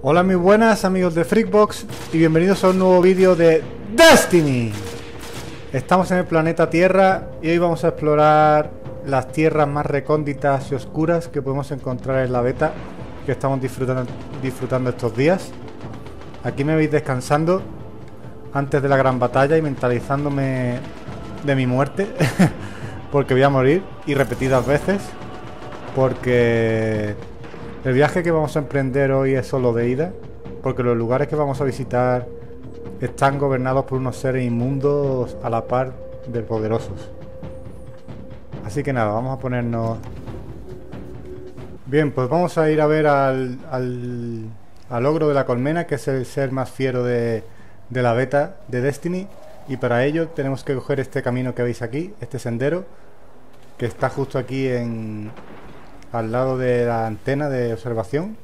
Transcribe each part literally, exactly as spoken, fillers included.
Hola muy buenas amigos de Freakbox y bienvenidos a un nuevo vídeo de Destiny. Estamos en el planeta Tierra y hoy vamos a explorar las tierras más recónditas y oscuras que podemos encontrar en la beta que estamos disfrutando, disfrutando estos días. Aquí me veis descansando antes de la gran batalla y mentalizándome de mi muerte porque voy a morir y repetidas veces, porque el viaje que vamos a emprender hoy es solo de ida, porque los lugares que vamos a visitar están gobernados por unos seres inmundos a la par de poderosos. Así que nada, vamos a ponernos... Bien, pues vamos a ir a ver al, al, al ogro de la colmena, que es el ser más fiero de, de la beta de Destiny. Y para ello tenemos que coger este camino que veis aquí, este sendero, que está justo aquí en... al lado de la antena de observación,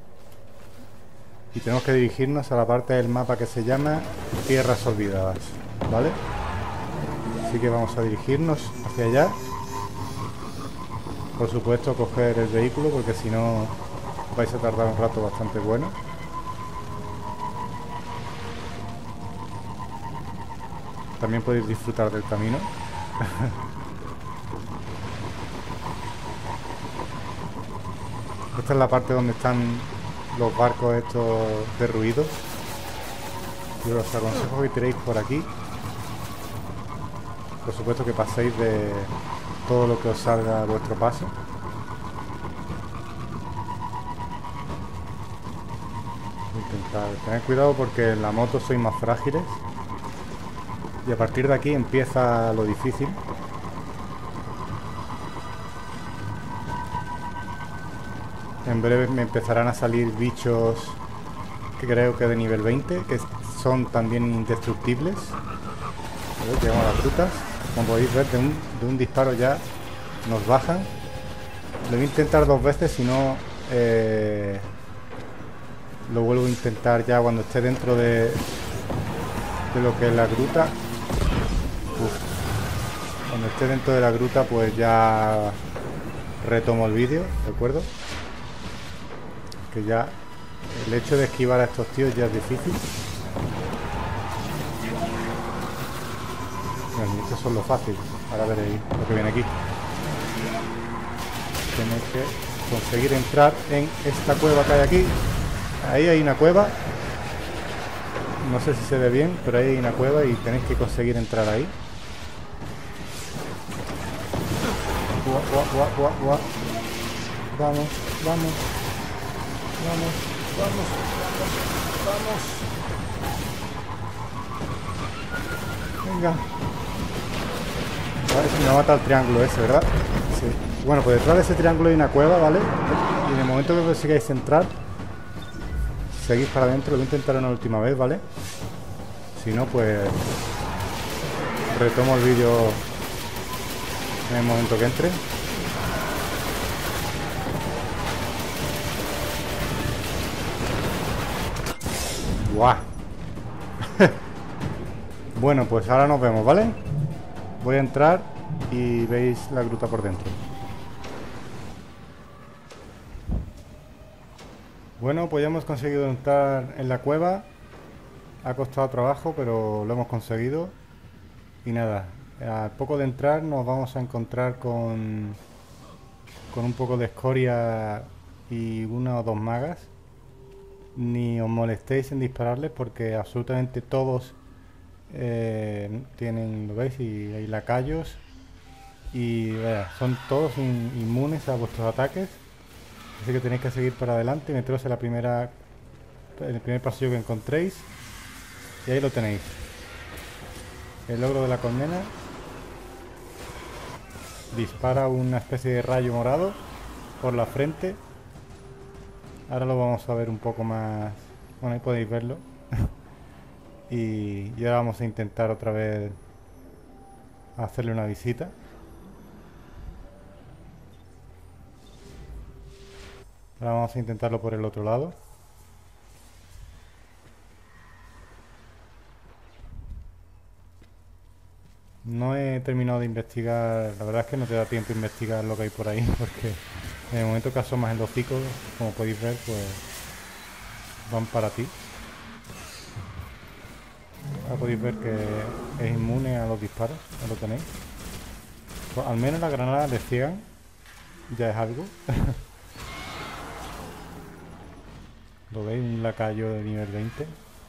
y tenemos que dirigirnos a la parte del mapa que se llama Tierras Olvidadas, ¿vale? Así que vamos a dirigirnos hacia allá. Por supuesto, coger el vehículo, porque si no vais a tardar un rato bastante bueno. También podéis disfrutar del camino. Esta es la parte donde están los barcos estos derruidos. Yo os aconsejo que tiréis por aquí. Por supuesto que paséis de todo lo que os salga a vuestro paso. Intentar tener cuidado porque en la moto sois más frágiles. Y a partir de aquí empieza lo difícil. En breve me empezarán a salir bichos que creo que de nivel veinte, que son también indestructibles. A ver, llegamos a las frutas. Como podéis ver, de un, de un disparo ya nos bajan. Lo voy a intentar dos veces, si no eh, lo vuelvo a intentar ya cuando esté dentro de, de lo que es la gruta. Uf. Cuando esté dentro de la gruta pues ya retomo el vídeo, ¿de acuerdo? Que ya el hecho de esquivar a estos tíos ya es difícil. Bueno, estos son lo fácil. Ahora veréis lo que viene aquí. Tenéis que conseguir entrar en esta cueva que hay aquí. Ahí hay una cueva. No sé si se ve bien, pero ahí hay una cueva y tenéis que conseguir entrar ahí. Guau, guau, guau, guau, guau. Vamos, vamos. Vamos, vamos, vamos, vamos. Venga. Vale, si me mata el triángulo ese, ¿verdad? Sí. Bueno, pues detrás de ese triángulo hay una cueva, ¿vale? Y en el momento que consigáis entrar, seguís para adentro. Lo voy a intentar una última vez, ¿vale? Si no, pues retomo el vídeo en el momento que entre. ¡Guau! Bueno, pues ahora nos vemos, ¿vale? Voy a entrar y veis la gruta por dentro. Bueno, pues ya hemos conseguido entrar en la cueva. Ha costado trabajo, pero lo hemos conseguido. Y nada, al poco de entrar nos vamos a encontrar con, con un poco de escoria y una o dos magas. Ni os molestéis en dispararles porque absolutamente todos eh, tienen, lo veis, y hay lacayos y vaya, son todos in, inmunes a vuestros ataques, así que tenéis que seguir para adelante y meteros en la primera en el primer pasillo que encontréis, y ahí lo tenéis, el ogro de la colmena. Dispara una especie de rayo morado por la frente. Ahora lo vamos a ver un poco más. Bueno, ahí podéis verlo. Y ya vamos a intentar otra vez hacerle una visita. Ahora vamos a intentarlo por el otro lado. No he terminado de investigar. La verdad es que no te da tiempo a investigar lo que hay por ahí, porque en el momento que asomas el hocico, como podéis ver, pues van para ti. Ahora podéis ver que es inmune a los disparos, ¿no lo tenéis? Pues al menos las granadas le ciegan, ya es algo. ¿Lo veis? Un lacayo de nivel veinte.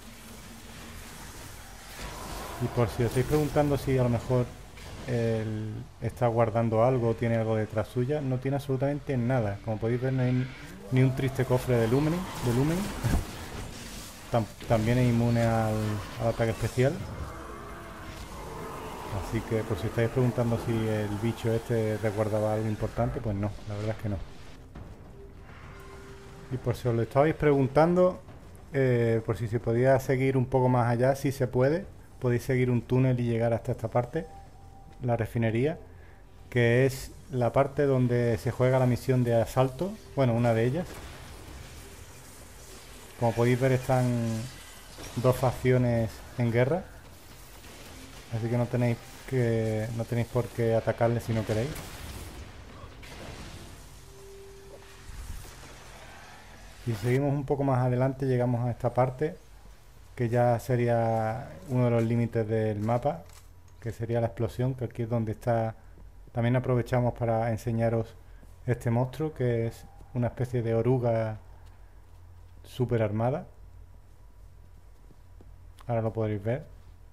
Y por si os estáis preguntando si a lo mejor él está guardando algo o tiene algo detrás suya, no tiene absolutamente nada. Como podéis ver, no hay ni un triste cofre de Lumen, de Lumen. Tam también es inmune al, al ataque especial. Así que por si estáis preguntando si el bicho este reguardaba algo importante, pues no, la verdad es que no. Y por si os lo estabais preguntando, eh, por si se podía seguir un poco más allá, si se puede, podéis seguir un túnel y llegar hasta esta parte, la refinería, que es la parte donde se juega la misión de asalto, bueno, una de ellas. Como podéis ver, están dos facciones en guerra, así que no tenéis que no tenéis por qué atacarles si no queréis. Y si seguimos un poco más adelante, llegamos a esta parte, que ya sería uno de los límites del mapa, que sería la explosión, que aquí es donde está. También aprovechamos para enseñaros este monstruo, que es una especie de oruga super armada. Ahora lo podréis ver.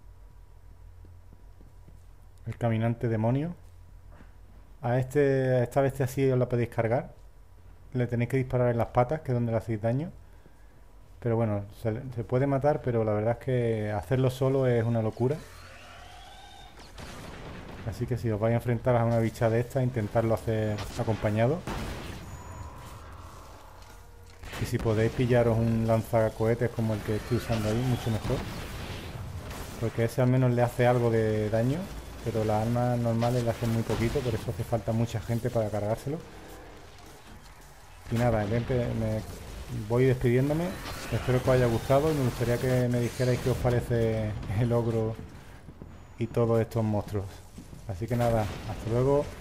El caminante demonio. A, este, a esta bestia así os la podéis cargar. Le tenéis que disparar en las patas, que es donde le hacéis daño. Pero bueno, se, se puede matar, pero la verdad es que hacerlo solo es una locura. Así que si os vais a enfrentar a una bicha de esta, intentarlo hacer acompañado. Y si podéis pillaros un lanzacohetes como el que estoy usando ahí, mucho mejor. Porque ese al menos le hace algo de daño, pero las armas normales le hacen muy poquito, por eso hace falta mucha gente para cargárselo. Y nada, me voy despidiéndome. Espero que os haya gustado y me gustaría que me dijerais qué os parece el ogro y todos estos monstruos. Así que nada, hasta luego.